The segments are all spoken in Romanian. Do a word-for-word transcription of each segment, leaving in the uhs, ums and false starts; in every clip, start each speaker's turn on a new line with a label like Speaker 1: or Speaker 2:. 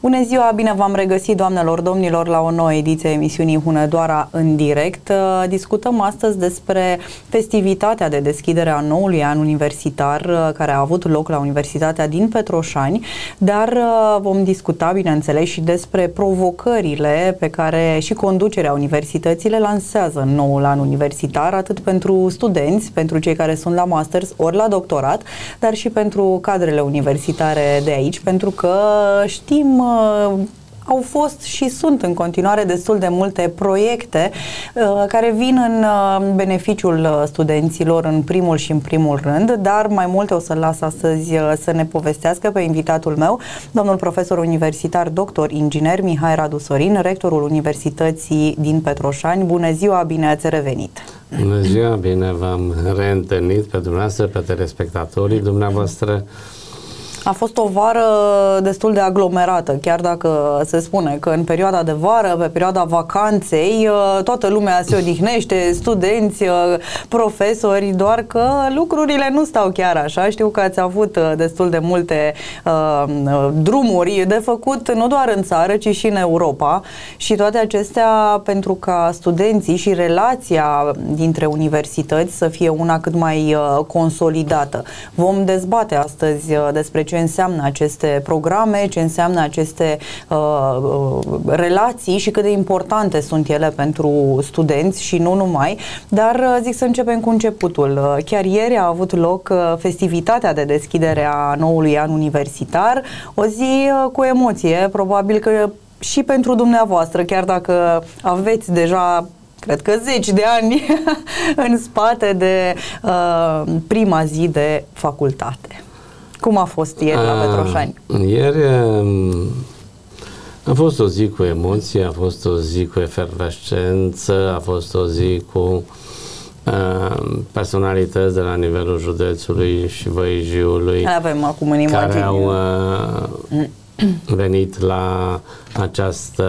Speaker 1: Bună ziua, bine v-am regăsit, doamnelor, domnilor, la o nouă ediție a emisiunii Hunedoara în direct. Discutăm astăzi despre festivitatea de deschidere a noului an universitar care a avut loc la Universitatea din Petroșani, dar vom discuta, bineînțeles, și despre provocările pe care și conducerea universității le lansează în noul an universitar, atât pentru studenți, pentru cei care sunt la masters ori la doctorat, dar și pentru cadrele universitare de aici, pentru că știm, au fost și sunt în continuare destul de multe proiecte uh, care vin în uh, beneficiul studenților în primul și în primul rând, dar mai multe o să-l las astăzi uh, să ne povestească pe invitatul meu, domnul profesor universitar, doctor inginer Mihai Radu Sorin, rectorul Universității din Petroșani. Bună ziua, bine ați revenit!
Speaker 2: Bună ziua, bine v-am reîntâlnit pe dumneavoastră, pe telespectatorii dumneavoastră.
Speaker 1: A fost o vară destul de aglomerată, chiar dacă se spune că în perioada de vară, pe perioada vacanței, toată lumea se odihnește, studenți, profesori, doar că lucrurile nu stau chiar așa. Știu că ați avut destul de multe uh, drumuri de făcut, nu doar în țară, ci și în Europa, și toate acestea pentru ca studenții și relația dintre universități să fie una cât mai uh, consolidată. Vom dezbate astăzi uh, despre ce înseamnă aceste programe, ce înseamnă aceste uh, uh, relații și cât de importante sunt ele pentru studenți și nu numai, dar uh, zic să începem cu începutul. Uh, chiar ieri a avut loc uh, festivitatea de deschidere a noului an universitar, o zi uh, cu emoție, probabil că și pentru dumneavoastră, chiar dacă aveți deja cred că zeci de ani în spate de uh, prima zi de facultate. Cum a fost ieri la Petroșani?
Speaker 2: Ieri a fost o zi cu emoții, a fost o zi cu efervescență, a fost o zi cu uh, personalități de la nivelul județului și Văijiului.
Speaker 1: Avem acum în imagine.
Speaker 2: Care au uh, venit la această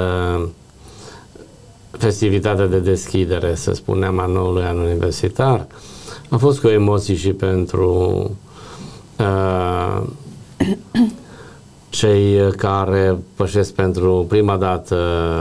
Speaker 2: festivitate de deschidere, să spunem, a noului an universitar. A fost cu emoții și pentru Uh, cei care pășesc pentru prima dată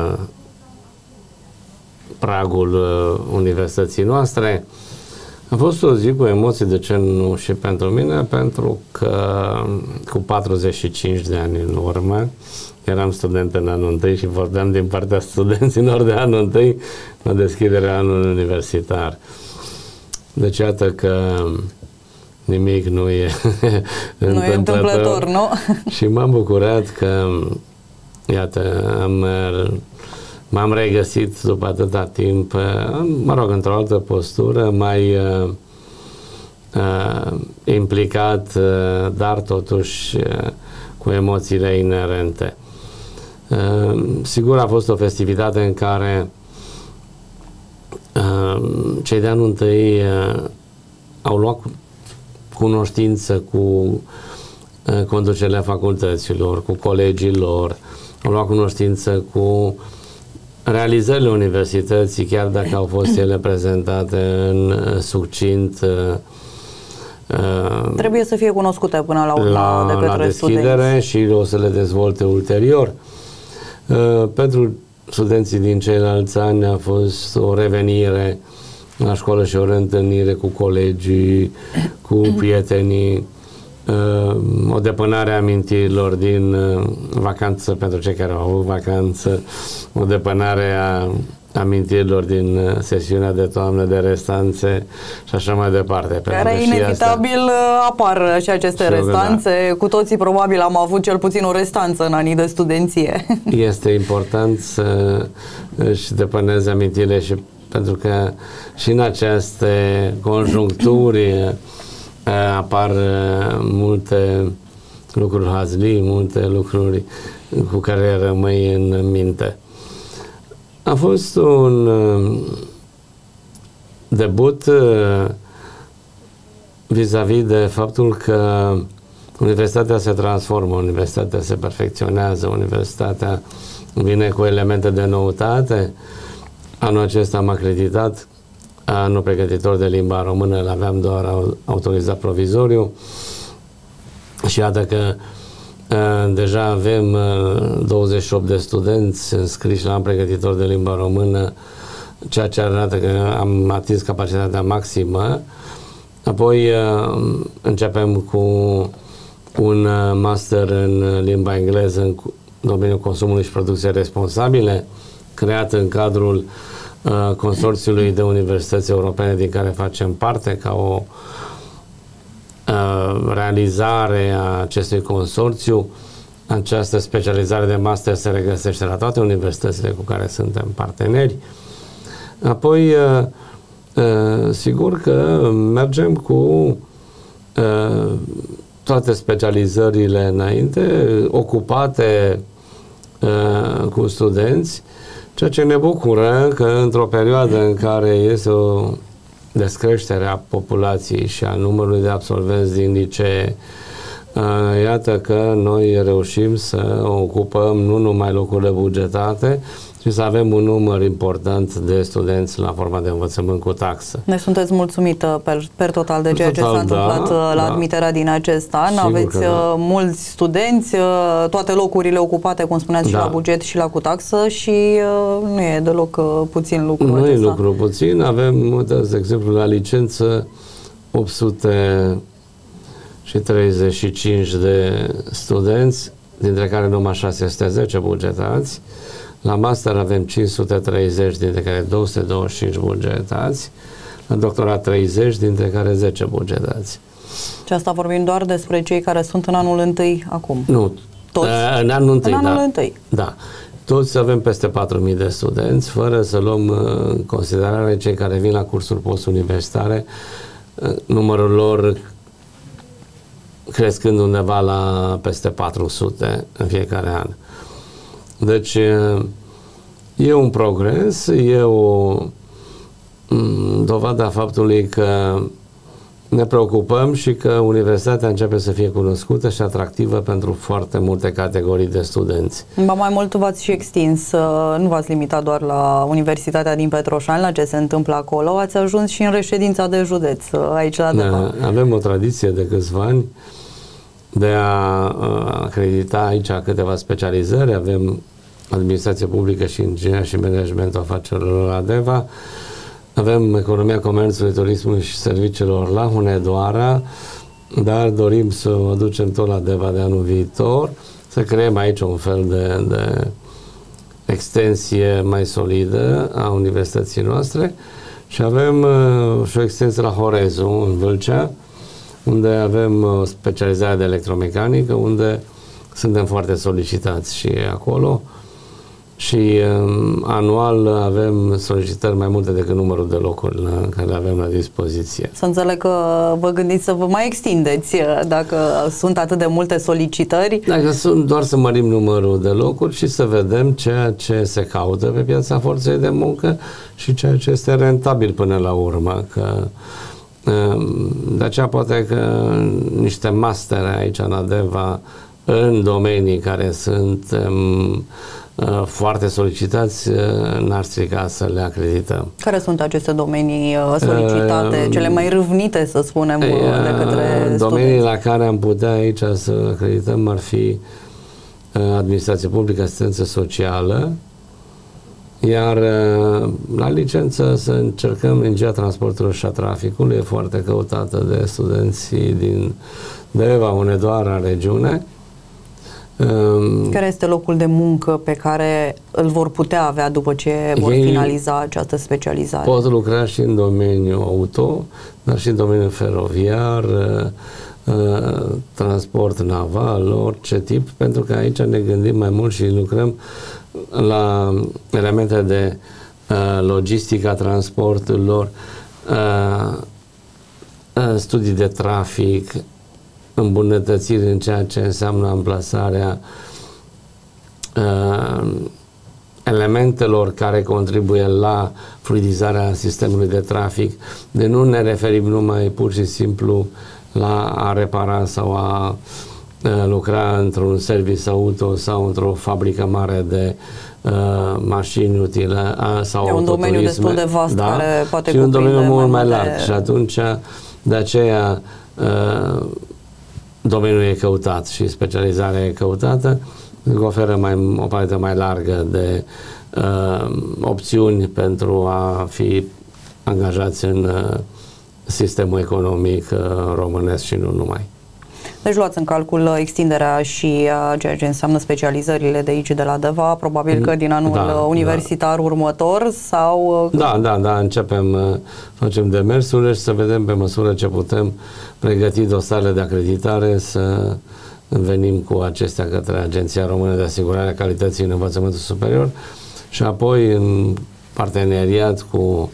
Speaker 2: pragul uh, universității noastre. A fost o zi cu emoții, de ce nu și pentru mine, pentru că cu patruzeci și cinci de ani în urmă, eram student în anul întâi și vorbeam din partea studenților de anul întâi la deschiderea anului universitar. Deci iată că nimic nu e
Speaker 1: nu e întâmplător, nu?
Speaker 2: Și m-am bucurat că, iată, am, m-am regăsit după atâta timp, mă rog, într-o altă postură, mai uh, uh, implicat, uh, dar totuși uh, cu emoțiile inerente. Uh, sigur, a fost o festivitate în care uh, cei de anul întâi uh, au luat cunoștință cu uh, conducerea facultăților, cu colegii lor, au luat cunoștință cu realizările universității, chiar dacă au fost ele prezentate în uh, succint. Uh,
Speaker 1: Trebuie să fie cunoscute până la urmă
Speaker 2: la,
Speaker 1: de către
Speaker 2: la deschidere
Speaker 1: studenți.
Speaker 2: Și o să le dezvolte ulterior. Uh, pentru studenții din ceilalți ani a fost o revenire la școală și o reîntâlnire cu colegii, cu prietenii, o depănare a amintirilor din vacanță pentru cei care au avut vacanță, o depănare a amintirilor din sesiunea de toamnă, de restanțe și așa mai departe.
Speaker 1: Care inevitabil asta apar și aceste și restanțe. Da. Cu toții probabil am avut cel puțin o restanță în anii de studenție. Este
Speaker 2: important să își depăneze amintirile și pentru că și în aceste conjuncturi apar multe lucruri hazlii, multe lucruri cu care rămâi în minte. A fost un debut vis-a-vis de faptul că universitatea se transformă, universitatea se perfecționează, universitatea vine cu elemente de noutate. Anul acesta am acreditat, anul pregătitor de limba română, îl aveam doar autorizat provizoriu și iată că Deja avem douăzeci și opt de studenți înscriși la pregătitor de limba română, ceea ce arată că am atins capacitatea maximă. Apoi începem cu un master în limba engleză în domeniul consumului și producției responsabile, creat în cadrul uh, consorțiului de universități europene din care facem parte, ca o uh, realizare a acestui consorțiu. Această specializare de master se regăsește la toate universitățile cu care suntem parteneri. Apoi, uh, uh, sigur că mergem cu uh, toate specializările înainte, ocupate uh, cu studenți, ceea ce ne bucură că într-o perioadă în care este o descreștere a populației și a numărului de absolvenți din licee, uh, iată că noi reușim să ocupăm nu numai locurile bugetate, ci să avem un număr important de studenți la forma de învățământ cu taxă.
Speaker 1: Ne sunteți mulțumită per, per total de ceea total, ce s-a întâmplat da, la da. admiterea din acest an. Sigur Aveți da. mulți studenți, toate locurile ocupate, cum spuneați, da. și la buget și la cu taxă și nu e deloc puțin lucru
Speaker 2: Nu
Speaker 1: acesta.
Speaker 2: e lucru puțin. Avem, uitați, de exemplu, la licență opt sute treizeci și cinci de studenți, dintre care numai șase sute zece bugetați. La master avem cinci sute treizeci, dintre care două sute douăzeci și cinci bugetați. La doctorat treizeci, dintre care zece bugetați.
Speaker 1: Și asta vorbim doar despre cei care sunt în anul întâi acum?
Speaker 2: Nu.
Speaker 1: Toți?
Speaker 2: În anul întâi,
Speaker 1: în anul
Speaker 2: da.
Speaker 1: întâi.
Speaker 2: Da. Toți avem peste patru mii de studenți, fără să luăm în considerare cei care vin la cursuri postuniversitare, numărul lor crescând undeva la peste patru sute în fiecare an. Deci e un progres, e o dovadă a faptului că ne preocupăm și că universitatea începe să fie cunoscută și atractivă pentru foarte multe categorii de studenți.
Speaker 1: Ba mai mult v-ați și extins, nu v-ați limitat doar la Universitatea din Petroșani, la ce se întâmplă acolo, ați ajuns și în reședința de județ, aici la Deva.
Speaker 2: Avem o tradiție de câțiva ani de a acredita aici câteva specializări. Avem administrație publică și ingineria și managementul afacerilor la Deva. Avem economia comerțului, turismului și serviciilor la Hunedoara, dar dorim să o aducem tot la Deva de anul viitor, să creăm aici un fel de, de extensie mai solidă a universității noastre și avem uh, și o extensie la Horezu, în Vâlcea, unde avem uh, specializarea de electromecanică, unde suntem foarte solicitați și acolo. Și um, anual avem solicitări mai multe decât numărul de locuri la, care le avem la dispoziție.
Speaker 1: Să înțeleg că vă gândiți să vă mai extindeți dacă sunt atât de multe solicitări.
Speaker 2: Dacă sunt, doar să mărim numărul de locuri și să vedem ceea ce se caută pe piața forței de muncă și ceea ce este rentabil până la urmă. Că, um, de aceea poate că niște mastere aici în Adeva în domenii care sunt um, foarte solicitați, n-ar strica să le acredităm.
Speaker 1: Care sunt aceste domenii solicitate, uh, cele mai râvnite, să spunem, uh, de către
Speaker 2: domenii
Speaker 1: studenți?
Speaker 2: la care am putea aici să acredităm ar fi administrație publică, asistență socială, iar la licență să încercăm ingineria transportului și a traficului, e foarte căutată de studenții din Deva, Hunedoara, regiune.
Speaker 1: Care este locul de muncă pe care îl vor putea avea după ce vor finaliza această specializare?
Speaker 2: Pot lucra și în domeniul auto, dar și în domeniul feroviar, transport naval, orice tip, pentru că aici ne gândim mai mult și lucrăm la elemente de logistica transporturilor, studii de trafic, îmbunătățiri în ceea ce înseamnă amplasarea uh, elementelor care contribuie la fluidizarea sistemului de trafic, de nu ne referim numai pur și simplu la a repara sau a uh, lucra într-un service auto sau într-o fabrică mare de uh, mașini utile uh, sau
Speaker 1: e un domeniu destul de vast,
Speaker 2: da?
Speaker 1: care poate
Speaker 2: și un domeniu mult mai larg
Speaker 1: de...
Speaker 2: și atunci de aceea uh, domeniul e căutat și specializarea e căutată, oferă mai, o paletă mai largă de uh, opțiuni pentru a fi angajați în uh, sistemul economic uh, românesc și nu numai.
Speaker 1: Deci luați în calcul extinderea și uh, ceea ce înseamnă specializările de aici de la DEVA, probabil că din anul
Speaker 2: da,
Speaker 1: universitar da. următor sau... Uh,
Speaker 2: da, da, da, începem, uh, facem demersurile și să vedem pe măsură ce putem pregăti dosarele de acreditare să venim cu acestea către Agenția Română de Asigurare a Calității în Învățământul Superior și apoi în parteneriat cu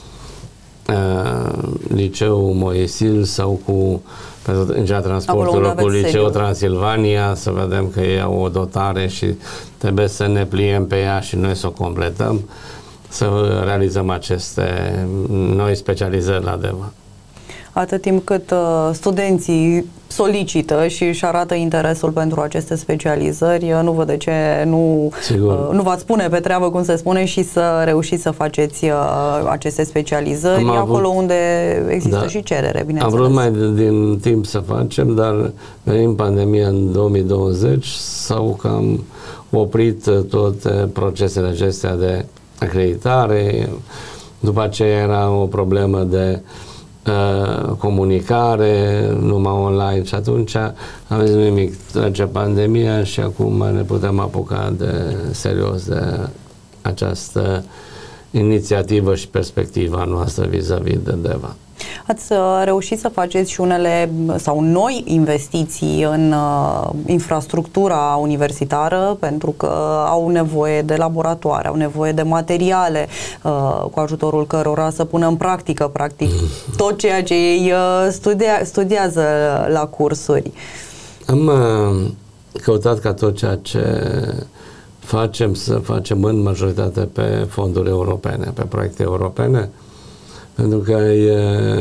Speaker 2: uh, Liceul Moisil sau cu pentru în transportul cu Liceul Transilvania, să vedem că ei au o dotare și trebuie să ne pliem pe ea și noi să o completăm, să realizăm aceste noi specializări la DEVA.
Speaker 1: Atât timp cât uh, studenții solicită și își arată interesul pentru aceste specializări, nu văd de ce nu, uh, nu v-ați pune pe treabă, cum se spune, și să reușiți să faceți uh, aceste specializări avut, acolo unde există da, și cerere, bineînțeles.
Speaker 2: Am vrut mai din timp să facem, dar venim pandemia în două mii douăzeci, s-au cam oprit toate procesele acestea de acreditare, după aceea era o problemă de Uh, comunicare, numai online și atunci am zis nimic, trece pandemia și acum ne putem apuca de serios de această inițiativă și perspectiva noastră vis-a-vis de DEVA.
Speaker 1: Ați reușit să faceți și unele sau noi investiții în uh, infrastructura universitară, pentru că au nevoie de laboratoare, au nevoie de materiale uh, cu ajutorul cărora să pună în practică practic tot ceea ce ei uh, studia, studiază la cursuri.
Speaker 2: Am uh, căutat ca tot ceea ce facem să facem în majoritate pe fonduri europene, pe proiecte europene, pentru că e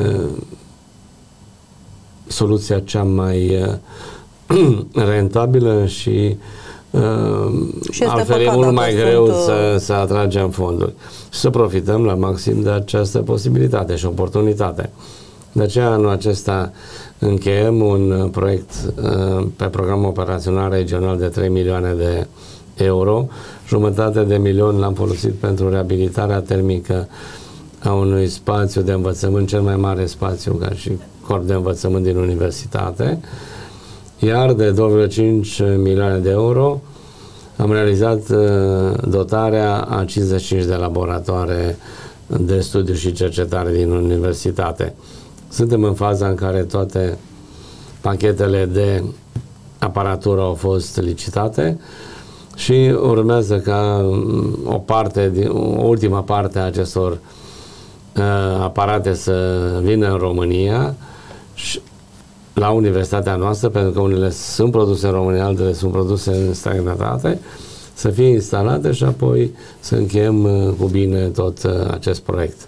Speaker 2: soluția cea mai rentabilă și, și altfel e mult mai greu sunt... să, să atragem fonduri și să profităm la maxim de această posibilitate și oportunitate. De aceea anul acesta încheiem un proiect pe program operațional regional de trei milioane de euro, jumătate de milion l-am folosit pentru reabilitarea termică a unui spațiu de învățământ, cel mai mare spațiu ca și corp de învățământ din universitate, iar de două virgulă cinci milioane de euro am realizat uh, dotarea a cincizeci și cinci de laboratoare de studiu și cercetare din universitate. Suntem în faza în care toate pachetele de aparatură au fost licitate și urmează ca o parte, o ultima parte a acestor aparate să vină în România și la universitatea noastră, pentru că unele sunt produse în România, altele sunt produse în străinătate, să fie instalate și apoi să încheiem cu bine tot acest proiect.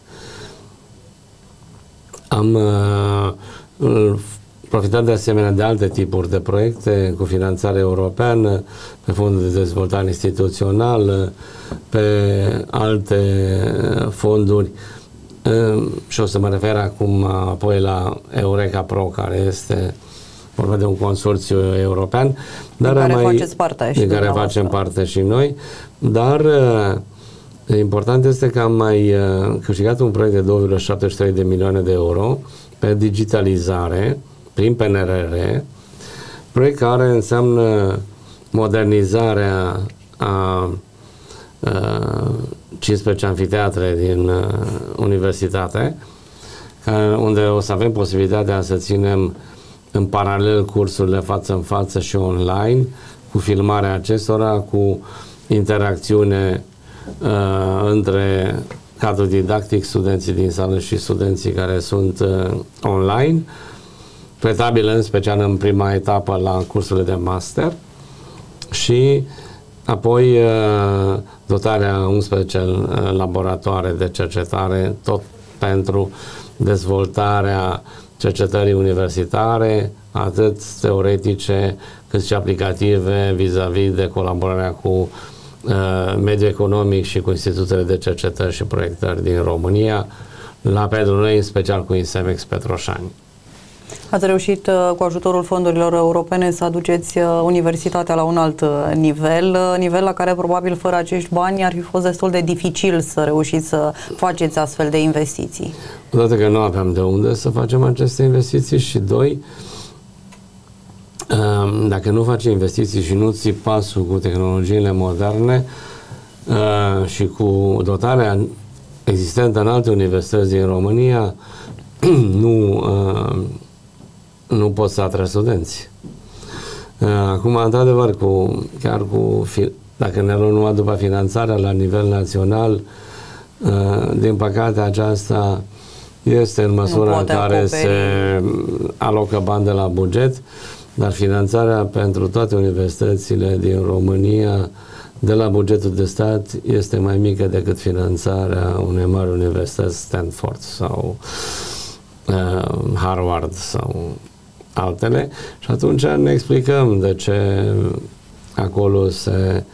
Speaker 2: Am uh, profitat de asemenea de alte tipuri de proiecte cu finanțare europeană, pe fondul de dezvoltare instituțională, pe alte fonduri. Și o să mă refer acum apoi la Eureka Pro, care este vorba de un consorțiu european, dar
Speaker 1: din care
Speaker 2: mai,
Speaker 1: faceți parte și
Speaker 2: din care facem parte și noi, dar important este că am mai câștigat un proiect de două virgulă șaptezeci și trei de milioane de euro pe digitalizare prin P N R R, proiect care înseamnă modernizarea a cincisprezece anfiteatre din uh, universitate, ca, unde o să avem posibilitatea să ținem în paralel cursurile față în față și online, cu filmarea acestora, cu interacțiune uh, între cadrul didactic, studenții din sală și studenții care sunt uh, online, pretabil în special în prima etapă la cursurile de master și apoi dotarea unsprezece laboratoare de cercetare, tot pentru dezvoltarea cercetării universitare, atât teoretice cât și aplicative vis-a-vis de colaborarea cu uh, mediul economic și cu instituțiile de cercetări și proiectări din România, la pentru noi, în special cu INSEMEX Petroșani.
Speaker 1: Ați reușit cu ajutorul fondurilor europene să aduceți universitatea la un alt nivel, nivel la care probabil fără acești bani ar fi fost destul de dificil să reușiți să faceți astfel de investiții.
Speaker 2: Odată că nu aveam de unde să facem aceste investiții și doi, dacă nu faci investiții și nu ții pasul cu tehnologiile moderne și cu dotarea existentă în alte universități din România, nu, nu poți să atragi studenți. Acum, într-adevăr, cu, chiar cu, dacă ne luăm numai după finanțarea la nivel național, din păcate aceasta este în măsura în care acoperi. Se alocă bani de la buget, dar finanțarea pentru toate universitățile din România de la bugetul de stat este mai mică decât finanțarea unei mari universități, Stanford sau uh, Harvard sau altele, și atunci ne explicăm de ce acolo se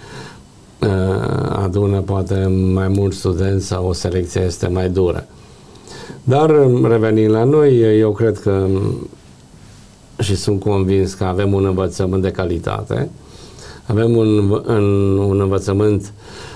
Speaker 2: uh, adună poate mai mulți studenți sau o selecție este mai dură. Dar revenind la noi, eu cred că și sunt convins că avem un învățământ de calitate, avem un, un, un învățământ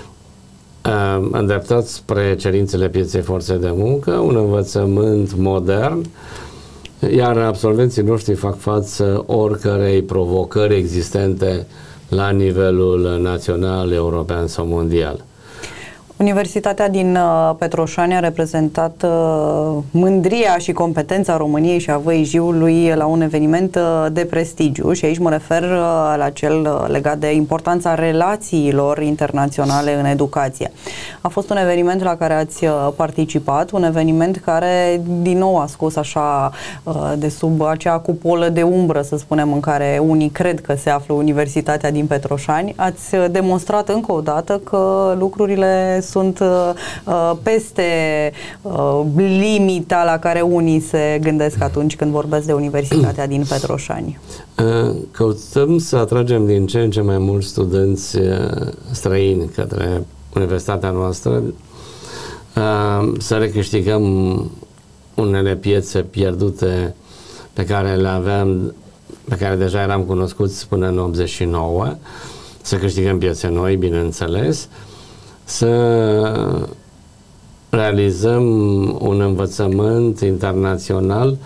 Speaker 2: uh, îndreptat spre cerințele pieței forței de muncă, un învățământ modern, iar absolvenții noștri fac față oricărei provocări existente la nivelul național, european sau mondial.
Speaker 1: Universitatea din Petroșani a reprezentat mândria și competența României și a Văijiului la un eveniment de prestigiu și aici mă refer la cel legat de importanța relațiilor internaționale în educație. A fost un eveniment la care ați participat, un eveniment care din nou a scos așa de sub acea cupolă de umbră, să spunem, în care unii cred că se află Universitatea din Petroșani. Ați demonstrat încă o dată că lucrurile sunt uh, peste uh, limita la care unii se gândesc atunci când vorbesc de Universitatea din Petroșani.
Speaker 2: Căutăm să atragem din ce în ce mai mulți studenți străini către universitatea noastră, să recâștigăm unele piețe pierdute pe care le aveam, pe care deja eram cunoscuți până în optzeci și nouă, să câștigăm piețe noi, bineînțeles, să realizăm un învățământ internațional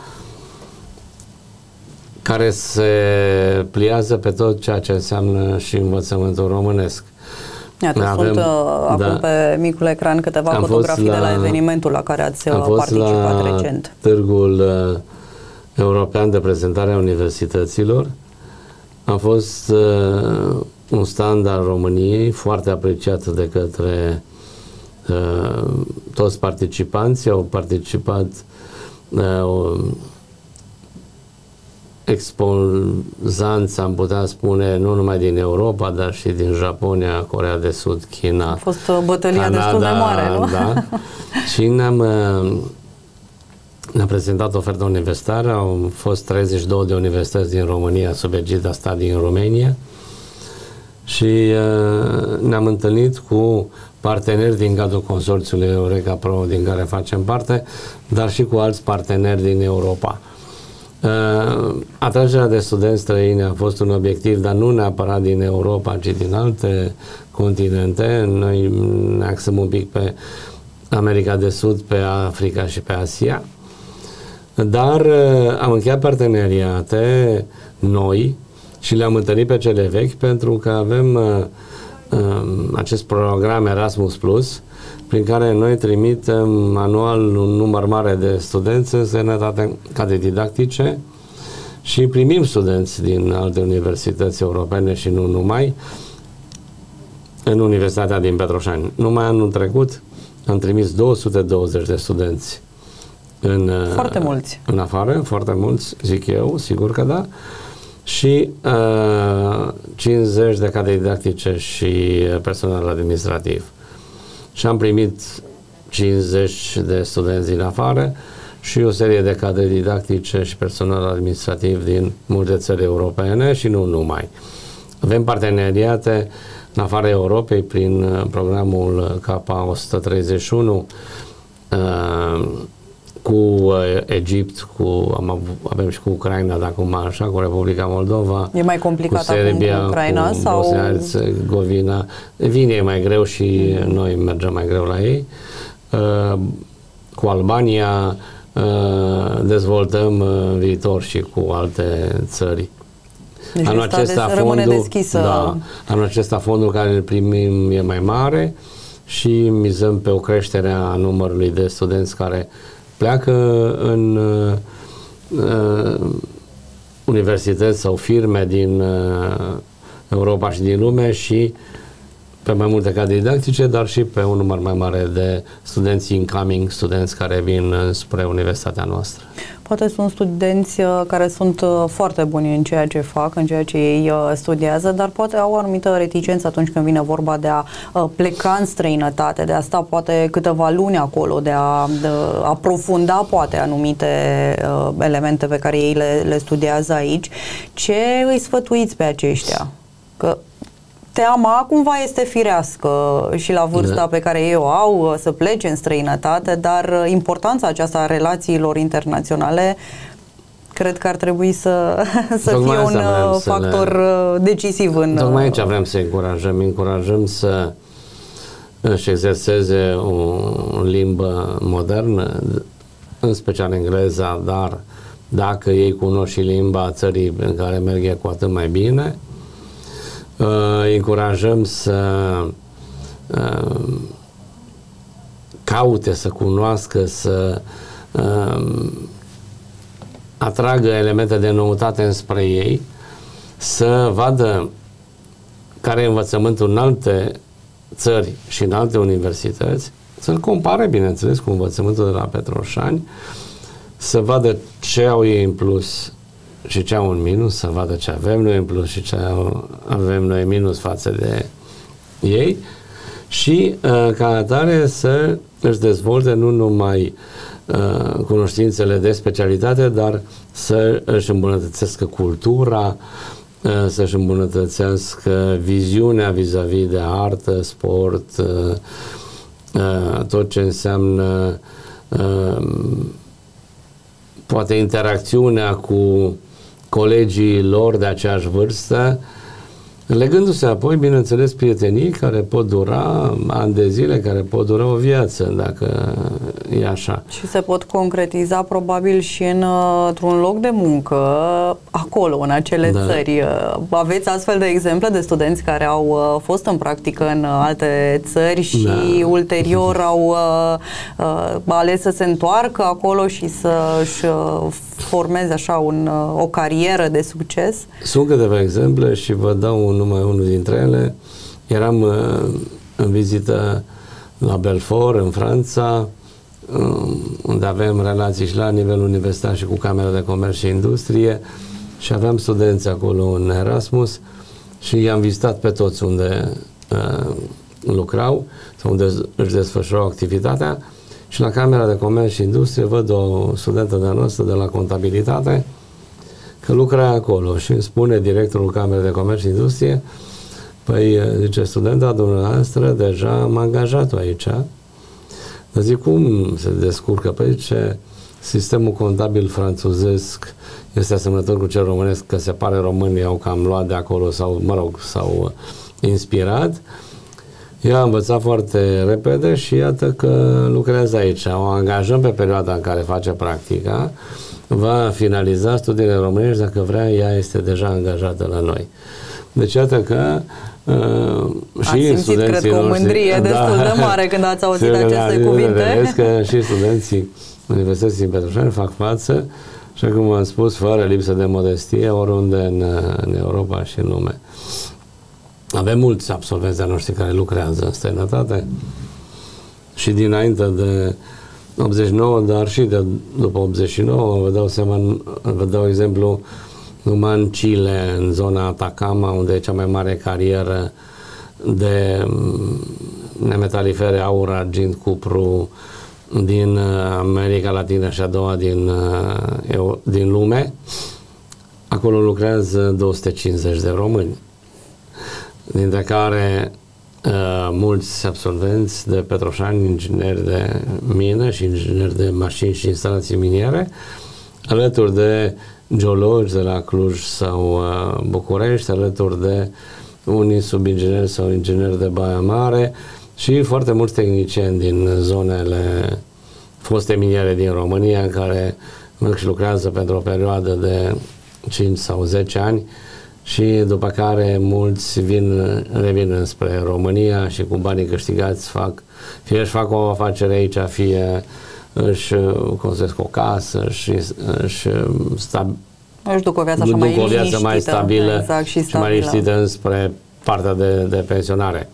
Speaker 2: care se pliază pe tot ceea ce înseamnă și învățământul românesc.
Speaker 1: Iată, avem, sunt uh, acum da, pe micul ecran câteva fotografii la, de la evenimentul la care ați participat la recent.
Speaker 2: Târgul uh, European de Prezentare a Universităților. A fost uh, un stand al României foarte apreciat de către uh, toți participanții. Au participat uh, expozanți, am putea spune, nu numai din Europa, dar și din Japonia, Coreea de Sud, China.
Speaker 1: A fost o bătălie Canada, destul de mare, nu?
Speaker 2: Da. Și ne-am ne-am prezentat oferta universitară. Au fost treizeci și două de universități din România sub egida Study in Romania și uh, ne-am întâlnit cu parteneri din cadrul consorțiului Eureka Pro, din care facem parte, dar și cu alți parteneri din Europa. Uh, atragerea de studenți străini a fost un obiectiv, dar nu neapărat din Europa, ci din alte continente. Noi ne axăm un pic pe America de Sud, pe Africa și pe Asia. Dar uh, am încheiat parteneriate noi și le-am întâlnit pe cele vechi, pentru că avem uh, uh, acest program Erasmus Plus, prin care noi trimitem anual un număr mare de studenți în străinătate cadre didactice și primim studenți din alte universități europene și nu numai în Universitatea din Petroșani. Numai anul trecut am trimis două sute douăzeci de studenți în,
Speaker 1: foarte mulți.
Speaker 2: În afară, foarte mulți, zic eu, sigur că da, și uh, cincizeci de cadre didactice și personal administrativ. Și am primit cincizeci de studenți din afară și o serie de cadre didactice și personal administrativ din multe țări europene și nu numai. Avem parteneriate în afara Europei prin programul K o sută treizeci și unu uh, cu uh, Egipt, cu, am avut, avem și cu Ucraina, de acum așa, cu Republica Moldova.
Speaker 1: E mai complicat
Speaker 2: cu Serbia,
Speaker 1: acum cu Ucraina?
Speaker 2: Cu
Speaker 1: sau...
Speaker 2: Bosnia-Herzegovina. Vine e mai greu și mm. noi mergem mai greu la ei. Uh, cu Albania uh, dezvoltăm uh, viitor și cu alte țări.
Speaker 1: Deci
Speaker 2: anul acesta
Speaker 1: de rămâne
Speaker 2: fondul,
Speaker 1: deschisă.
Speaker 2: Da, anul acesta fondul care îl primim e mai mare și mizăm pe o creștere a numărului de studenți care pleacă în uh, universități sau firme din uh, Europa și din lume și pe mai multe cadre didactice, dar și pe un număr mai mare de studenți incoming, studenți care vin spre universitatea noastră.
Speaker 1: Poate sunt studenți care sunt foarte buni în ceea ce fac, în ceea ce ei studiază, dar poate au o anumită reticență atunci când vine vorba de a pleca în străinătate, de a sta poate câteva luni acolo, de a de aprofunda poate anumite elemente pe care ei le, le studiază aici. Ce îi sfătuiți pe aceștia? Că teama cumva este firească și la vârsta da. pe care ei o au să plece în străinătate, dar importanța aceasta a relațiilor internaționale cred că ar trebui să, să fie un factor le... decisiv în...
Speaker 2: Tocmai aici vrem să încurajăm, încurajăm să își exerseze o limbă modernă, în special engleza, dar dacă ei cunosc și limba țării în care merg e cu atât mai bine. Uh, încurajăm să uh, caute, să cunoască, să uh, atragă elemente de noutate înspre ei, să vadă care e învățământul în alte țări și în alte universități, să-l compare, bineînțeles, cu învățământul de la Petroșani, să vadă ce au ei în plus și ce au un minus, să vadă ce avem noi în plus și ce avem noi în minus față de ei și uh, ca atare să își dezvolte nu numai uh, cunoștințele de specialitate, dar să își îmbunătățească cultura, uh, să-și îmbunătățească viziunea vis-a-vis de artă, sport, uh, uh, tot ce înseamnă uh, poate interacțiunea cu colegii lor de aceeași vârstă, legându-se apoi, bineînțeles, prietenii care pot dura ani de zile, care pot dura o viață, dacă e așa.
Speaker 1: Și se pot concretiza probabil și în, într-un loc de muncă, acolo, în acele da. țări. Aveți astfel de exemple de studenți care au fost în practică în alte țări și da. ulterior au uh, ales să se întoarcă acolo și să-și formeze așa un, o carieră de succes?
Speaker 2: Sunt câteva exemple și vă dau numai unul dintre ele. Eram uh, în vizită la Belfort, în Franța, uh, unde avem relații și la nivel universitar și cu Camera de Comerț și Industrie și aveam studenți acolo în Erasmus și i-am vizitat pe toți unde uh, lucrau sau unde își desfășurau activitatea și la Camera de Comerț și Industrie văd o studentă de-a noastră de la contabilitate că lucra acolo și îmi spune directorul Camerei de Comerț și Industrie, păi, zice, studenta dumneavoastră deja m-a angajat-o aici. Dar zic, cum se descurcă? Păi, ce sistemul contabil franțuzesc este asemănător cu cel românesc, că se pare românii au cam luat de acolo sau, mă rog, s-au inspirat. Ea a învățat foarte repede și iată că lucrează aici. O angajăm pe perioada în care face practica, va finaliza studiile românești, dacă vrea, ea este deja angajată la noi. Deci iată că uh, și
Speaker 1: ați simțit,
Speaker 2: studenții
Speaker 1: cred că, o mândrie
Speaker 2: noștri,
Speaker 1: destul
Speaker 2: da,
Speaker 1: de mare când ați auzit aceste cuvinte.
Speaker 2: Vezi că și studenții Universității din Petroșani fac față și, cum am spus, fără lipsă de modestie, oriunde în, în Europa și în lume. Avem mulți absolvenți de noștri care lucrează în străinătate și dinainte de optzeci și nouă, dar și de după optzeci și nouă, vă dau seama, vă dau exemplu, numai în Chile, în zona Atacama, unde e cea mai mare carieră de nemetalifere, aur, argint, cupru din America Latină și a doua din, din lume. Acolo lucrează două sute cincizeci de români, dintre care mulți absolvenți de petroșani, ingineri de mină și ingineri de mașini și instalații miniere, alături de geologi de la Cluj sau uh, București, alături de unii subingineri sau ingineri de Baia Mare și foarte mulți tehnicieni din zonele foste miniere din România care merg și lucrează pentru o perioadă de cinci sau zece ani și după care mulți vin, revin înspre România și cu banii câștigați fac, fie își fac o afacere aici, fie își construiesc o casă, își, își, stab,
Speaker 1: își duc o viață, așa
Speaker 2: duc
Speaker 1: mai,
Speaker 2: o viață mai stabilă,
Speaker 1: exact, și,
Speaker 2: și mai liniștită înspre partea de, de pensionare.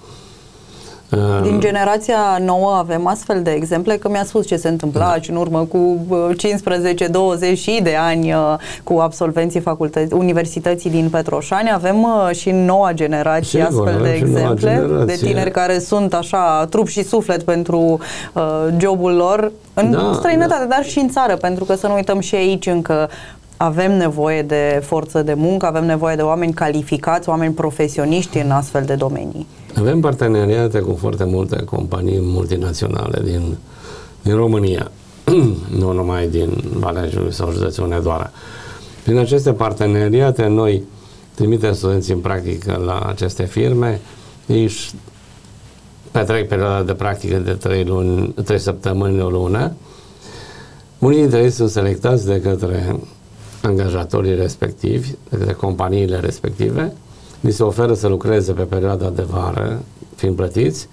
Speaker 1: Din generația nouă avem astfel de exemple, că mi-a spus ce se întâmpla da. și în urmă cu cincisprezece douăzeci și de ani cu absolvenții facultății, universității din Petroșani. Avem și noua generație
Speaker 2: Sigur,
Speaker 1: astfel de exemple de tineri care sunt așa trup și suflet pentru uh, jobul lor în da, străinătate, da. dar și în țară, pentru că să nu uităm și aici încă avem nevoie de forță de muncă, avem nevoie de oameni calificați, oameni profesioniști în astfel de domenii.
Speaker 2: Avem parteneriate cu foarte multe companii multinaționale din, din România, nu numai din Valea Jiului sau județul Hunedoara. Prin aceste parteneriate noi trimitem studenții în practică la aceste firme, ei își petrec perioada de practică de trei luni, trei săptămâni, o lună. Unii dintre ei sunt selectați de către angajatorii respectivi, de către companiile respective, li se oferă să lucreze pe perioada de vară, fiind plătiți,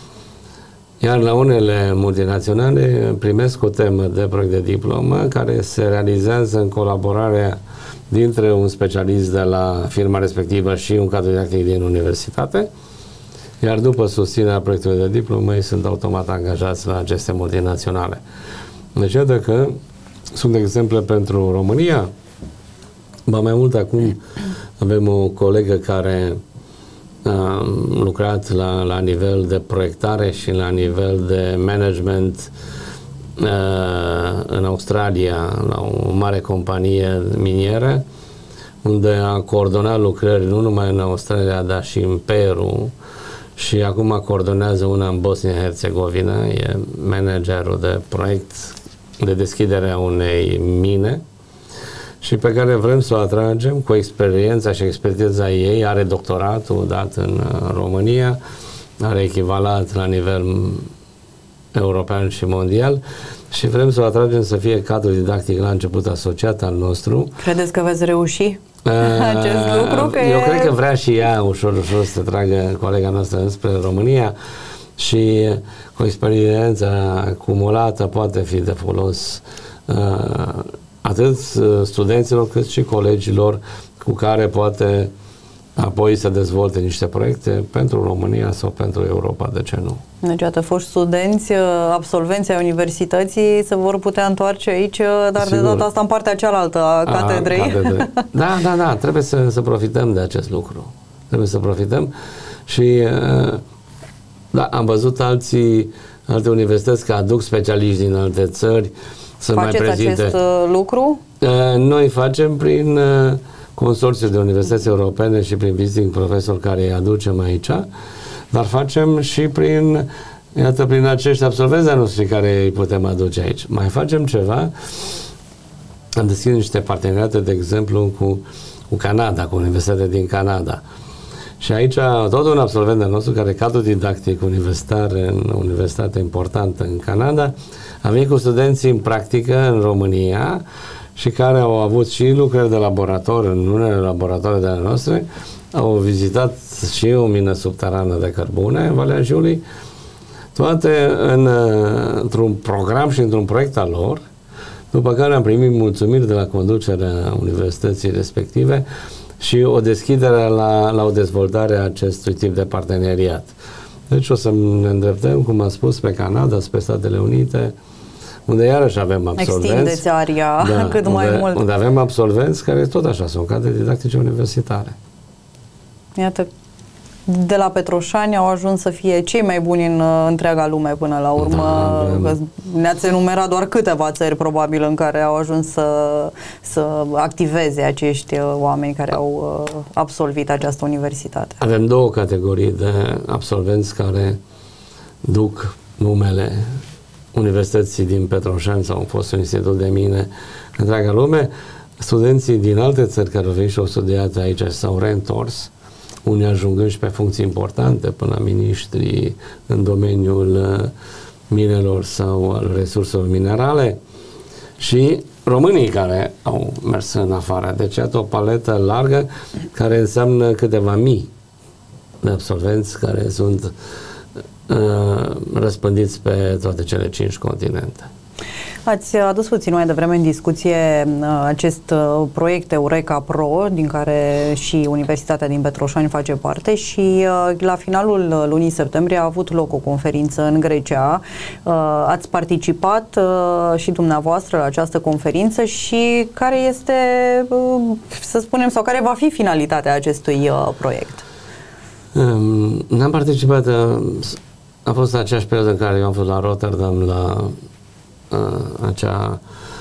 Speaker 2: iar la unele multinaționale primesc o temă de proiect de diplomă care se realizează în colaborarea dintre un specialist de la firma respectivă și un cadru didactic din universitate, iar după susținerea proiectului de diplomă ei sunt automat angajați la aceste multinaționale. Deci iată că sunt exemple pentru România. Ba mai mult, acum avem o colegă care a lucrat la, la nivel de proiectare și la nivel de management a, în Australia, la o mare companie minieră, unde a coordonat lucrări nu numai în Australia, dar și în Peru, și acum coordonează una în Bosnia-Herzegovina, e managerul de proiect de deschidere a unei mine și pe care vrem să o atragem cu experiența și expertiza ei. Are doctoratul dat în România, are echivalat la nivel european și mondial și vrem să o atragem să fie cadru didactic la început asociat al nostru.
Speaker 1: Credeți că veți reuși acest lucru? Că
Speaker 2: Eu
Speaker 1: e...
Speaker 2: cred că vrea și ea ușor, ușor să tragă colega noastră înspre România și cu experiența acumulată poate fi de folos uh, atât studenților cât și colegilor cu care poate apoi să dezvolte niște proiecte pentru România sau pentru Europa, de ce nu?
Speaker 1: Deci, iată, foști studenți, absolvenții ai universității se vor putea întoarce aici, dar Sigur. de data asta în partea cealaltă a catedrei. A, catedre. Da, da, da, trebuie să, să profităm de acest lucru. Trebuie să profităm și da, am văzut alții, alte universități că aduc specialiști din alte țări să mai prezinte. Faceți acest lucru?
Speaker 2: Noi facem prin consorțiul de universități europene și prin visiting profesori care îi aducem aici, dar facem și prin, iată, prin acești absolvenți ai noștri care îi putem aduce aici. Mai facem ceva, am deschis niște parteneriate, de exemplu, cu, cu Canada, cu Universitatea din Canada. Și aici tot un absolvent de nostru care cadru didactic universitar în o universitate importantă în Canada a venit cu studenții în practică în România și care au avut și lucrări de laborator în unele laboratoare de ale noastre, au vizitat și o mină subterană de cărbune în Valea Jiului, toate în, într-un program și într-un proiect al lor, după care am primit mulțumiri de la conducerea universității respective și o deschidere la, la o dezvoltare a acestui tip de parteneriat. Deci o să ne îndreptăm, cum am spus, pe Canada, spre Statele Unite, unde iarăși avem absolvenți.
Speaker 1: Extindeți aria da, cât
Speaker 2: unde,
Speaker 1: mai mult.
Speaker 2: Unde avem absolvenți care tot așa sunt cadre didactice universitare.
Speaker 1: Iată, de la Petroșani au ajuns să fie cei mai buni în uh, întreaga lume până la urmă. Da, ne-ați enumerat doar câteva țări probabil în care au ajuns să, să activeze acești uh, oameni care au uh, absolvit această universitate.
Speaker 2: Avem două categorii de absolvenți care duc numele Universității din Petroșani sau fost un institut de mine în întreaga lume. Studenții din alte țări care au venit și au studiat aici s-au reîntors, unii ajungând și pe funcții importante până la miniștri în domeniul minelor sau al resurselor minerale, și românii care au mers în afară. Deci iată o paletă largă care înseamnă câteva mii de absolvenți care sunt uh, răspândiți pe toate cele cinci continente.
Speaker 1: Ați adus puțin mai devreme în discuție acest proiect Eureka Pro, din care și Universitatea din Petroșani face parte, și la finalul lunii septembrie a avut loc o conferință în Grecia. Ați participat și dumneavoastră la această conferință și care este, să spunem, sau care va fi finalitatea acestui proiect?
Speaker 2: N-am participat, a fost aceeași perioadă în care eu am fost la Rotterdam la Uh, acea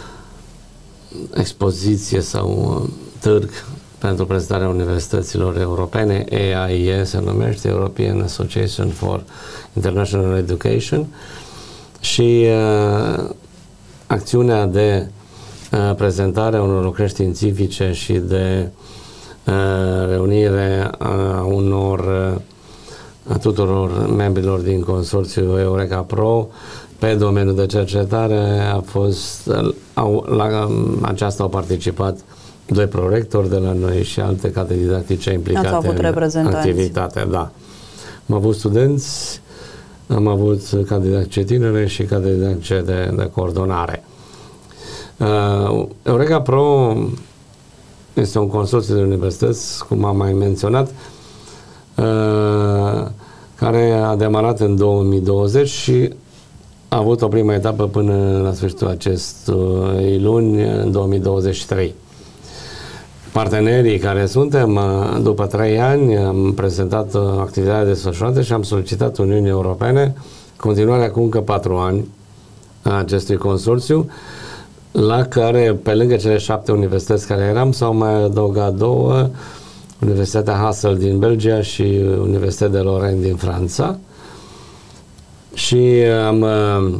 Speaker 2: expoziție sau uh, târg pentru prezentarea universităților europene, E A I E se numește, European Association for International Education, și uh, acțiunea de uh, prezentare a unor lucrări științifice și de uh, reunire a unor uh, a tuturor membrilor din consorțiul Eureka Pro pe domeniul de cercetare a fost, au, la aceasta au participat doi prorectori de la noi și alte cadre didactice implicate în activitate. Da. Am avut studenți, am avut cadre didactice tinere și cadre didactice de, de coordonare. Uh, Eureka Pro este un consorțiu de universități, cum am mai menționat, uh, care a demarat în două mii douăzeci și a avut o primă etapă până la sfârșitul acestui luni, în două mii douăzeci și trei. Partenerii care suntem, după trei ani, am prezentat activitatea desfășurată și am solicitat Uniunii Europene continuarea cu încă patru ani a acestui consorțiu, la care, pe lângă cele șapte universități care eram, s-au mai adăugat două, Universitatea Hasselt din Belgia și Universitatea de Lorraine din Franța. Și am uh,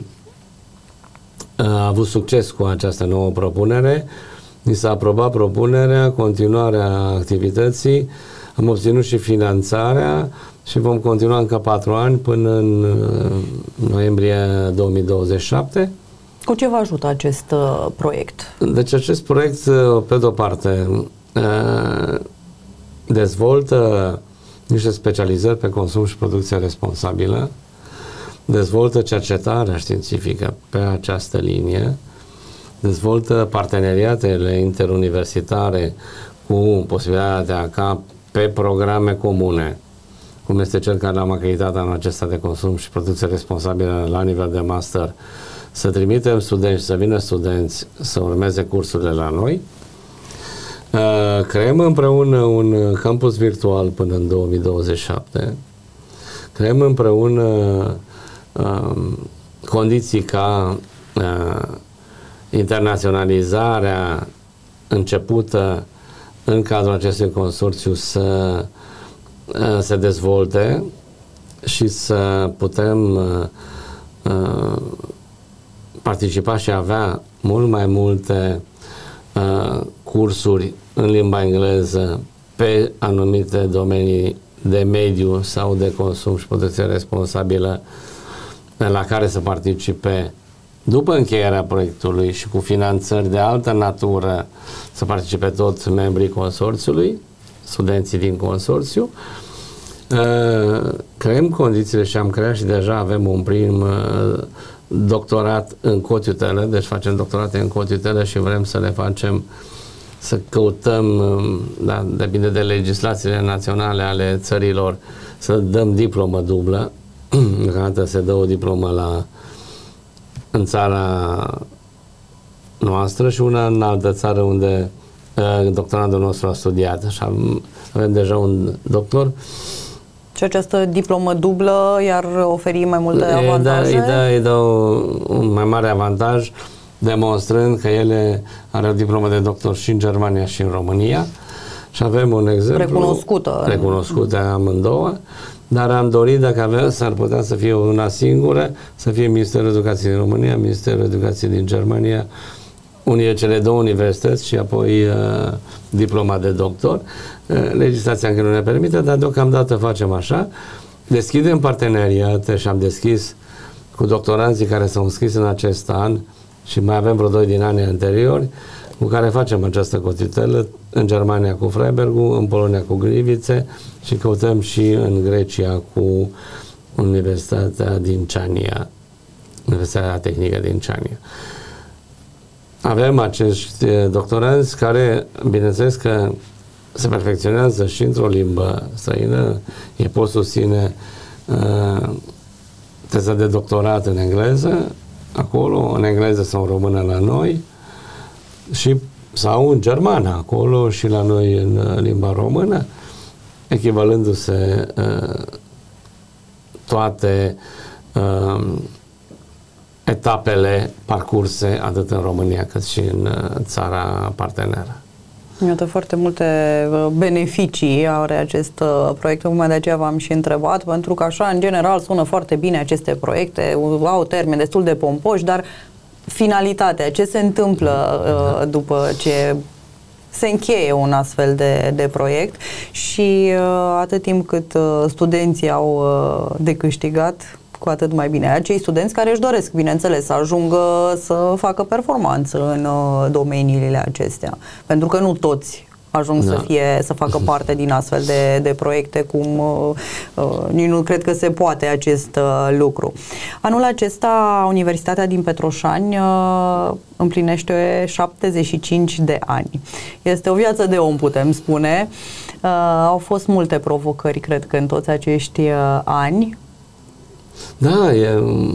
Speaker 2: avut succes cu această nouă propunere. Ni s-a aprobat propunerea, continuarea activității, am obținut și finanțarea și vom continua încă patru ani până în uh, noiembrie două mii douăzeci și șapte.
Speaker 1: Cu ce vă ajută acest uh, proiect?
Speaker 2: Deci acest proiect, uh, pe de-o parte, uh, dezvoltă niște specializări pe consum și producție responsabilă, dezvoltă cercetarea științifică pe această linie, dezvoltă parteneriatele interuniversitare cu posibilitatea ca pe programe comune, cum este cel care l-am acreditat anul acesta de consum și producție responsabilă la nivel de master, să trimitem studenți, să vină studenți să urmeze cursurile la noi. Creăm împreună un campus virtual până în două mii douăzeci și șapte. Creăm împreună Um, condiții ca uh, internaționalizarea începută în cadrul acestui consorțiu să uh, se dezvolte și să putem uh, uh, participa și avea mult mai multe uh, cursuri în limba engleză pe anumite domenii de mediu sau de consum și producție responsabilă, la care să participe după încheierea proiectului și cu finanțări de altă natură, să participe toți membrii consorțiului, studenții din consorțiu. Creăm condițiile și am creat și deja avem un prim doctorat în cotiutele, deci facem doctorate în cotiutele și vrem să le facem, să căutăm, da, depinde de legislațiile naționale ale țărilor, să dăm diplomă dublă. Deocamdată se dă o diplomă la, în țara noastră și una în altă țară unde uh, doctorandul nostru a studiat. Așa avem deja un doctor
Speaker 1: Și această diplomă dublă i-ar oferi mai multe
Speaker 2: îi
Speaker 1: avantaje?
Speaker 2: Da, îi dă, îi dă un mai mare avantaj, demonstrând că ele are o diplomă de doctor și în Germania și în România. Și avem un exemplu
Speaker 1: recunoscută,
Speaker 2: recunoscută amândouă, dar am dorit, dacă avem, s-ar putea să fie una singură, să fie Ministerul Educației din România, Ministerul Educației din Germania, unii cele două universități și apoi uh, diploma de doctor. Uh, legislația încă nu ne permite, dar deocamdată facem așa. Deschidem parteneriate și am deschis cu doctoranții care s-au înscris în acest an și mai avem vreo doi din anii anteriori, cu care facem această cotitelă, în Germania cu Freibergul, în Polonia cu Gliwice și căutăm și în Grecia cu Universitatea din Ciania, Universitatea Tehnică din Ciania. Avem acești doctoranți care, bineînțeles că se perfecționează și într-o limbă străină, ei pot susține uh, teza de doctorat în engleză, acolo, în engleză sau în română la noi, și sau în germană acolo și la noi în limba română, echivalându-se uh, toate uh, etapele parcurse atât în România cât și în uh, țara parteneră.
Speaker 1: Iată, foarte multe beneficii are acest uh, proiect, tocmai de aceea v-am și întrebat, pentru că așa, în general, sună foarte bine aceste proiecte, au termeni destul de pompoși, dar finalitatea, ce se întâmplă uh, după ce se încheie un astfel de, de proiect și uh, atât timp cât uh, studenții au uh, de câștigat, cu atât mai bine. Acei studenți care își doresc, bineînțeles, să ajungă să facă performanță în uh, domeniile acestea, pentru că nu toți ajung da. să fie, să facă parte din astfel de, de proiecte, cum uh, uh, nici nu cred că se poate acest uh, lucru. Anul acesta, Universitatea din Petroșani uh, împlinește șaptezeci și cinci de ani. Este o viață de om, putem spune. Uh, au fost multe provocări, cred că, în toți acești uh, ani.
Speaker 2: Da, e,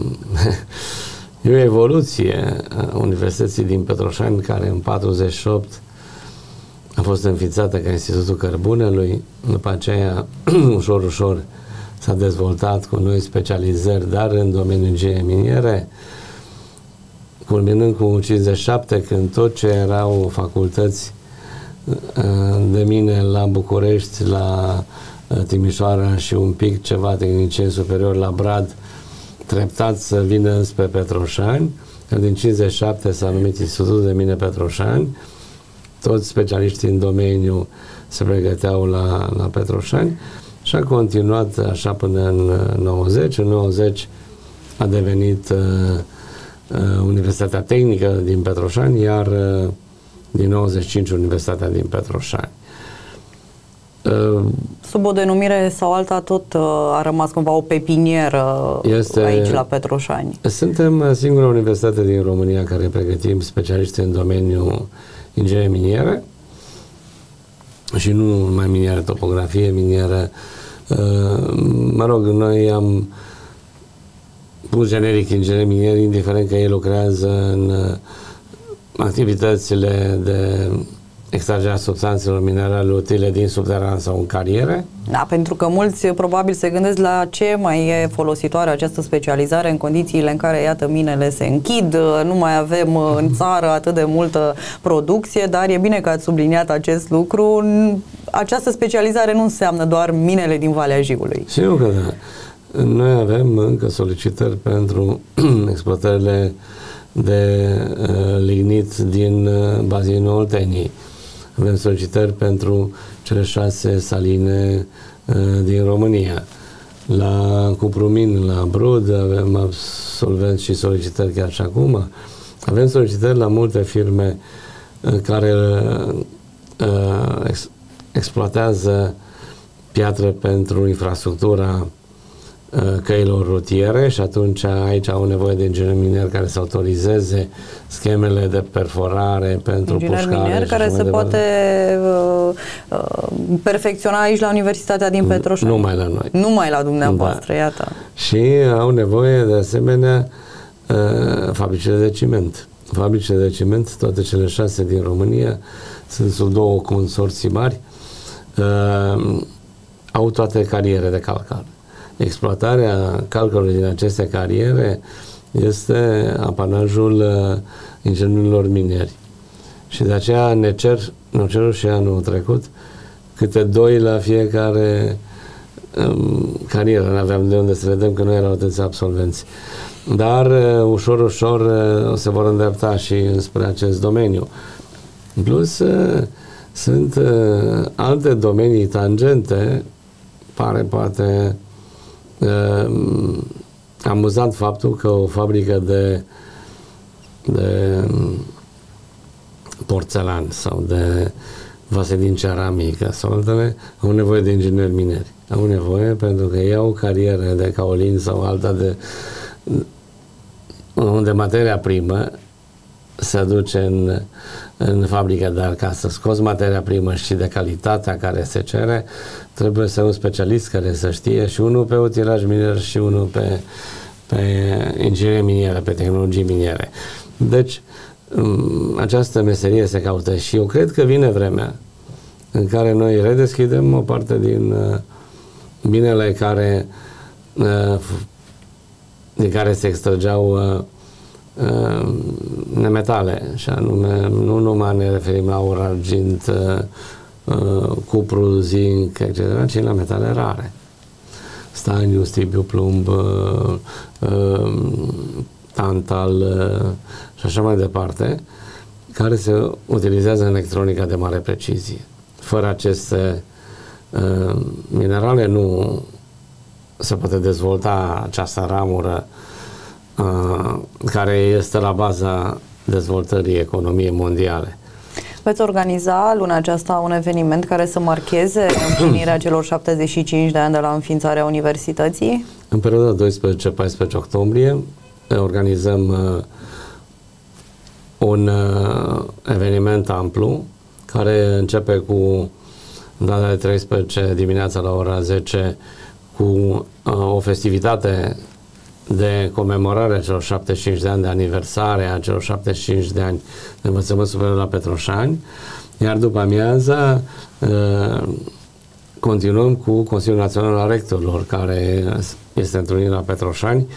Speaker 2: e o evoluție a Universității din Petroșani, care în patruzeci și opt a fost înființată ca Institutul Cărbunelui. După aceea, ușor, ușor s-a dezvoltat cu noi specializări, dar în domeniul ingineriei miniere, culminând cu cincizeci și șapte, când tot ce erau facultăți de mine la București, la Timișoara și un pic ceva tehnicien superior la Brad, treptat să vină spre Petroșani. Din cincizeci și șapte s-a numit Institutul de Mine Petroșani. Toți specialiștii în domeniu se pregăteau la, la Petroșani și a continuat așa până în nouăzeci. În nouăzeci a devenit uh, uh, Universitatea Tehnică din Petroșani, iar uh, din nouăzeci și cinci Universitatea din Petroșani.
Speaker 1: Sub o denumire sau alta tot uh, a rămas cumva o pepinieră este, aici la Petroșani.
Speaker 2: Suntem singura universitate din România care pregătim specialiști în domeniul ingineriei miniere și nu numai miniere, topografie, miniere. Uh, mă rog, noi am pus generic ingineri minieri, indiferent că ei lucrează în uh, activitățile de extragerea substanțelor minerale utile din subteran sau în cariere.
Speaker 1: Da, pentru că mulți probabil se gândesc la ce mai e folositoare această specializare în condițiile în care, iată, minele se închid, nu mai avem în țară atât de multă producție, dar e bine că ați subliniat acest lucru. Această specializare nu înseamnă doar minele din Valea Jiului.
Speaker 2: Sigur că da. Noi avem încă solicitări pentru exploatările de uh, lignit din uh, bazinul Olteniei. Avem solicitări pentru cele șase saline uh, din România. La Cuprumin, la Brud, avem absolvenți și solicitări chiar și acum. Avem solicitări la multe firme uh, care uh, ex exploatează piatră pentru infrastructura căilor rutiere și atunci aici au nevoie de ingineri mineri care să autorizeze schemele de perforare pentru
Speaker 1: inginer
Speaker 2: pușcare.
Speaker 1: Inginer care se poate uh, uh, perfecționa aici la Universitatea din Petroșani.
Speaker 2: Numai la noi.
Speaker 1: Numai la dumneavoastră, da. Iată.
Speaker 2: Și au nevoie de asemenea uh, fabricile de ciment. Fabricile de ciment, toate cele șase din România, sunt sub două consorții mari. Uh, au toate cariere de calcar. Exploatarea calcarului din aceste cariere este apanajul inginerilor minieri. Și de aceea ne cer, ne cerut și anul trecut, câte doi la fiecare um, carieră. Nu aveam de unde să vedem că nu erau atâția absolvenți. Dar uh, ușor, ușor uh, se vor îndrepta și spre acest domeniu. În plus, uh, sunt uh, alte domenii tangente. Pare poate uh, amuzant faptul că o fabrică de, de porțelan sau de vase din ceramică sau altele, au nevoie de ingineri mineri. Au nevoie pentru că iau cariere de caolin sau alta de unde materia primă se duce în, în fabrică, dar ca să scoți materia primă și de calitatea care se cere, trebuie să ai un specialist care să știe și unul pe utilaj minier și unul pe, pe inginerie minieră, pe tehnologii miniere. Deci, această meserie se caută și eu cred că vine vremea în care noi redeschidem o parte din uh, minele care uh, din care se extrăgeau uh, uh, nemetale, și anume nu numai ne referim la aur, argint, uh, cupru, zinc, et cetera, ci la metale rare. Staniu, stibiu, plumb, uh, uh, tantal uh, și așa mai departe, care se utilizează în electronica de mare precizie. Fără aceste uh, minerale nu se poate dezvolta această ramură uh, care este la baza dezvoltării economiei mondiale.
Speaker 1: Veți organiza luna aceasta un eveniment care să marcheze împlinirea celor șaptezeci și cinci de ani de la înființarea universității?
Speaker 2: În perioada doisprezece paisprezece octombrie organizăm uh, un uh, eveniment amplu care începe cu data de treisprezece dimineața la ora zece cu uh, o festivitate de comemorare a celor șaptezeci și cinci de ani de aniversare a celor șaptezeci și cinci de ani de învățământ superior la Petroșani, iar după amiaza uh, continuăm cu Consiliul Național al Rectorilor, care este întrunit la Petroșani,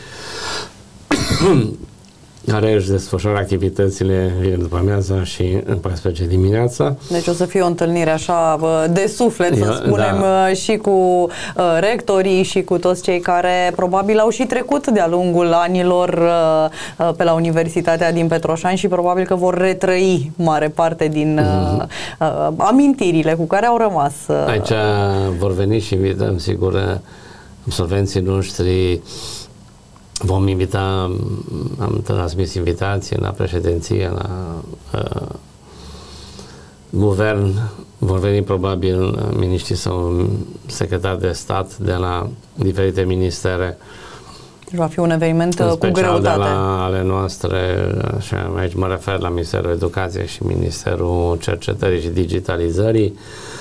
Speaker 2: care își desfășoară activitățile vineri după amiaza și în paisprezece dimineața.
Speaker 1: Deci o să fie o întâlnire așa de suflet, să spunem, da, și cu uh, rectorii și cu toți cei care probabil au și trecut de-a lungul anilor uh, pe la Universitatea din Petroșani și probabil că vor retrăi mare parte din uh, uh, amintirile cu care au rămas. Uh.
Speaker 2: Aici vor veni și invităm, sigur, absolvenții noștri. Vom invita, am transmis invitație la președinție, la uh, guvern, vor veni probabil miniștri sau secretari de stat de la diferite ministere.
Speaker 1: Va fi un eveniment cu greutate.
Speaker 2: De la ale noastre, așa, aici mă refer la Ministerul Educației și Ministerul Cercetării și Digitalizării.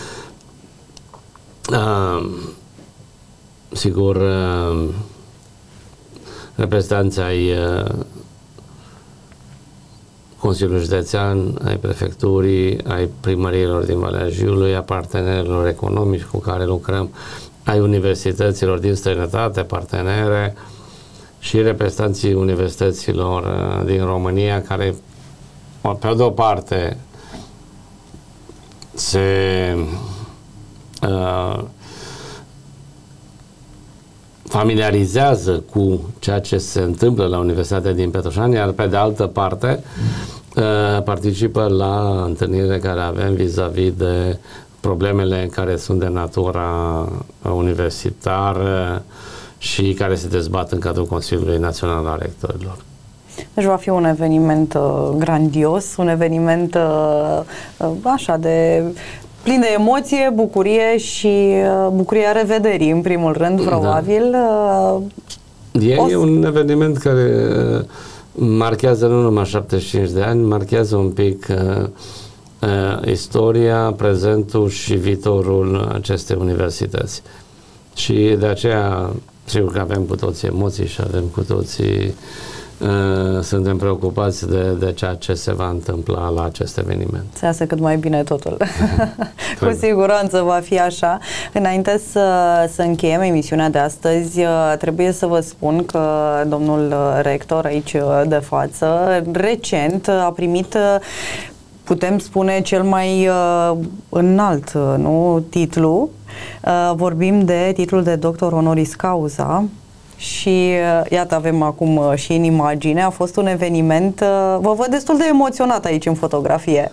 Speaker 2: Uh, sigur, uh, reprezentanții ai uh, Consiliului Județean, ai prefecturii, ai primăriilor din Valea Jiului, a partenerilor economici cu care lucrăm, ai universităților din străinătate, partenere și reprezentanții universităților uh, din România, care pe de o parte se uh, familiarizează cu ceea ce se întâmplă la Universitatea din Petroșani, iar pe de altă parte uh, participă la întâlnire care avem vis-a-vis de problemele care sunt de natura universitară și care se dezbat în cadrul Consiliului Național al Rectorilor.
Speaker 1: Deci va fi un eveniment uh, grandios, un eveniment uh, uh, așa de plin de emoție, bucurie și uh, bucuria revederii, în primul rând, probabil.
Speaker 2: Da. E, e un eveniment care uh, marchează nu numai șaptezeci și cinci de ani, marchează un pic uh, uh, istoria, prezentul și viitorul acestei universități. Și de aceea, sigur că avem cu toții emoții și avem cu toții uh, suntem preocupați de, de ceea ce se va întâmpla la acest eveniment.
Speaker 1: Să iasă cât mai bine totul. Cu siguranță va fi așa. Înainte să, să încheiem emisiunea de astăzi, trebuie să vă spun că domnul rector aici de față, recent a primit, putem spune, cel mai uh, înalt, nu, titlu. Uh, vorbim de titlul de doctor honoris causa. Și uh, iată, avem acum uh, și în imagine, a fost un eveniment, uh, vă văd destul de emoționat aici în fotografie.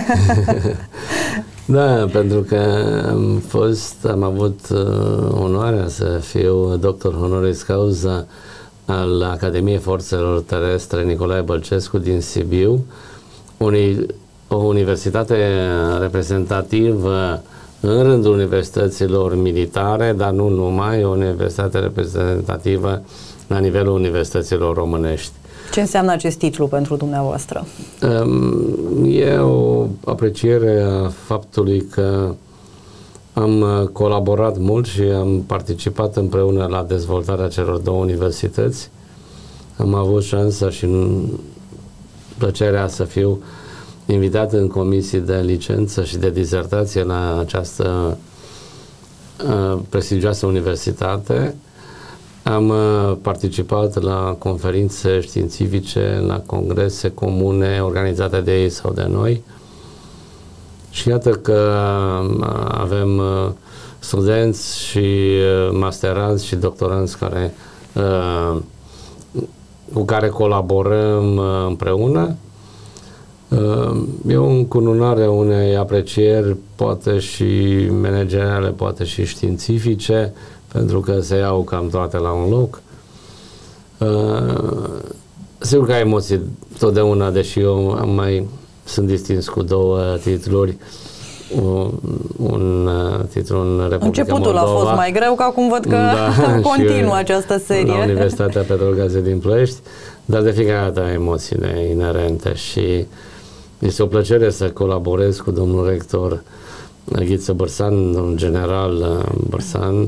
Speaker 2: Da, pentru că am fost, am avut uh, onoarea să fiu doctor honoris causa al Academiei Forțelor Terestre Nicolae Bălcescu din Sibiu, unei, o universitate reprezentativă în rândul universităților militare, dar nu numai, o universitate reprezentativă la nivelul universităților românești.
Speaker 1: Ce înseamnă acest titlu pentru dumneavoastră?
Speaker 2: E o apreciere a faptului că am colaborat mult și am participat împreună la dezvoltarea celor două universități. Am avut șansa și plăcerea să fiu invitat în comisii de licență și de dizertație la această uh, prestigioasă universitate. Am uh, participat la conferințe științifice, la congrese comune organizate de ei sau de noi. Și iată că uh, avem uh, studenți și uh, masteranți și doctoranți care, uh, cu care colaborăm uh, împreună. E o încununare a unei aprecieri, poate și manageriale, poate și științifice, pentru că se iau cam toate la un loc. Sigur că ai emoții totdeauna, deși eu am mai sunt distins cu două titluri. Un, un titlu în Republica
Speaker 1: Începutul
Speaker 2: Moldova.
Speaker 1: a fost mai greu, că acum văd că da, continuă această serie.
Speaker 2: La Universitatea Petrolgaze din Ploiești, dar de fiecare dată emoțiile inerente și este o plăcere să colaborez cu domnul rector Ghiță Bărsan, domnul general Bărsan,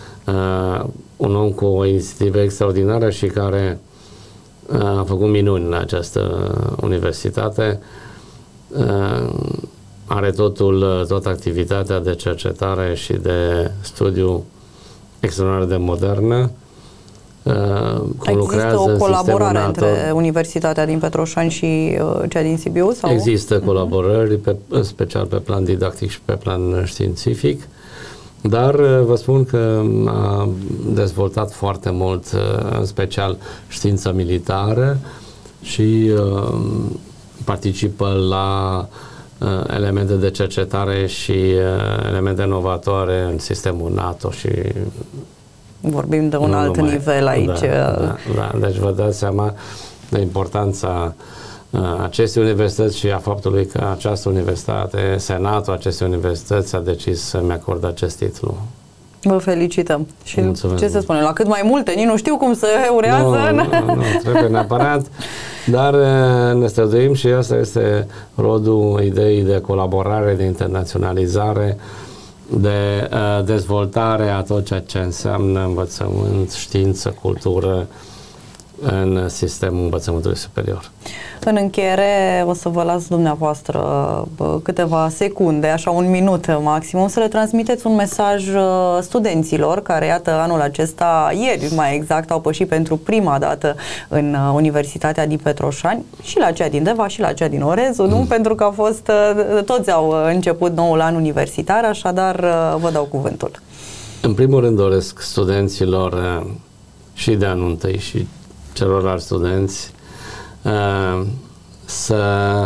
Speaker 2: uh, un om cu o inițiativă extraordinară și care uh, a făcut minuni la această universitate. Uh, are totul, toată activitatea de cercetare și de studiu extraordinar de modernă. Uh,
Speaker 1: Există o colaborare între Universitatea din Petroșani și uh, cea din Sibiu? Sau?
Speaker 2: Există colaborări, pe, în special pe plan didactic și pe plan științific, dar uh, vă spun că a dezvoltat foarte mult, uh, în special știința militară și uh, participă la uh, elemente de cercetare și uh, elemente inovatoare în sistemul NATO și
Speaker 1: vorbim de un
Speaker 2: nu
Speaker 1: alt
Speaker 2: numai.
Speaker 1: nivel aici.
Speaker 2: Da, da, da. Deci vă dați seama de importanța uh, acestei universități și a faptului că această universitate, Senatul acestei universități a decis să-mi acorde acest titlu.
Speaker 1: Vă felicităm. Și
Speaker 2: mulțumesc.
Speaker 1: Ce să spunem, la cât mai multe, nici nu știu cum să urează.
Speaker 2: Nu, nu, nu, trebuie neapărat, dar ne străduim și asta este rodul ideii de colaborare, de internaționalizare, de uh, dezvoltare a tot ceea ce înseamnă învățământ, știință, cultură în sistemul învățământului superior.
Speaker 1: În încheiere o să vă las dumneavoastră bă, câteva secunde, așa un minut maximum, să le transmiteți un mesaj studenților care, iată, anul acesta, ieri mai exact, au pășit pentru prima dată în Universitatea din Petroșani și la cea din Deva și la cea din Orezu, nu? Pentru că au fost, toți au început noul an universitar, așadar vă dau cuvântul.
Speaker 2: În primul rând doresc studenților și de anul întâi și celorlalți studenți uh, să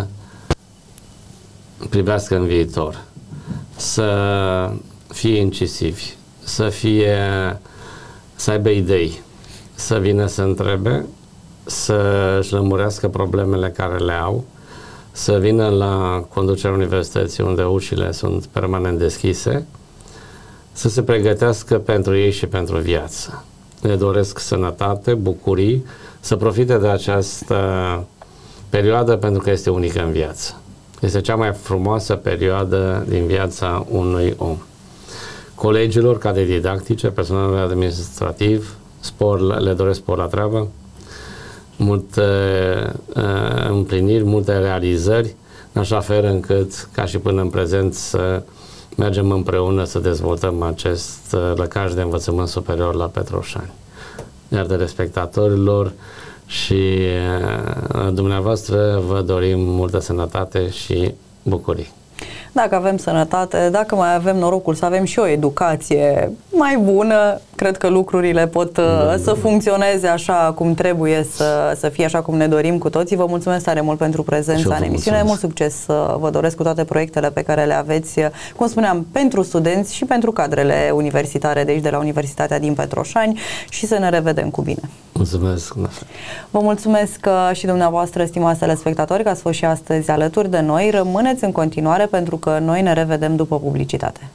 Speaker 2: privească în viitor, să fie incisivi, să fie, să aibă idei, să vină să întrebe, să își lămurească problemele care le au, să vină la conducerea universității unde ușile sunt permanent deschise, să se pregătească pentru ei și pentru viață. Le doresc sănătate, bucurii, să profite de această perioadă pentru că este unică în viață. Este cea mai frumoasă perioadă din viața unui om. Colegilor, cadre didactice, personalul administrativ, spor, le doresc spor la treabă multe uh, împliniri, multe realizări, în așa fel încât, ca și până în prezent, să mergem împreună să dezvoltăm acest uh, lăcaș de învățământ superior la Petroșani. Iar de spectatorilor și uh, dumneavoastră vă dorim multă sănătate și bucurii.
Speaker 1: Dacă avem sănătate, dacă mai avem norocul să avem și o educație mai bună, cred că lucrurile pot da, să funcționeze așa cum trebuie să, să fie, așa cum ne dorim cu toții. Vă mulțumesc tare mult pentru prezența în emisiune. Mult succes vă doresc cu toate proiectele pe care le aveți, cum spuneam, pentru studenți și pentru cadrele universitare de aici, de la Universitatea din Petroșani, și să ne revedem cu bine.
Speaker 2: Mulțumesc!
Speaker 1: Vă mulțumesc și dumneavoastră, stimați telespectatori, că ați fost și astăzi alături de noi. Rămâneți în continuare, pentru că noi ne revedem după publicitate.